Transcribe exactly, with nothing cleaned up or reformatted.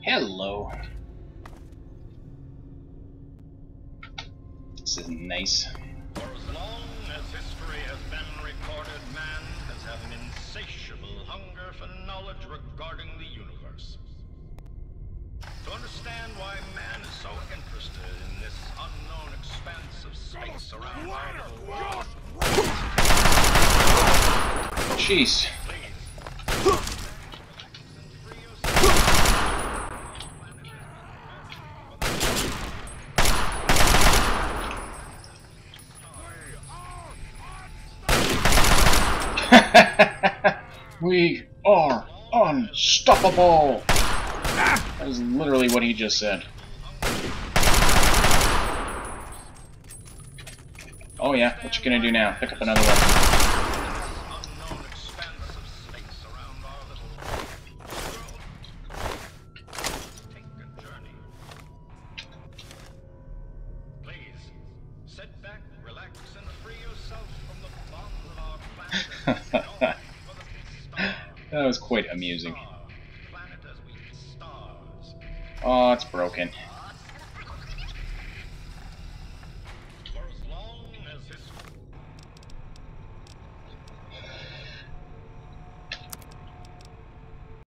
Hello. This is nice. For as long as history has been recorded, man has had an insatiable hunger for knowledge regarding the universe. To understand why man is so interested in this unknown expanse of space around our little world. Jeez. We are unstoppable! That is literally what he just said. Oh yeah, what you gonna do now? Pick up another weapon. That was quite amusing. Oh, it's broken.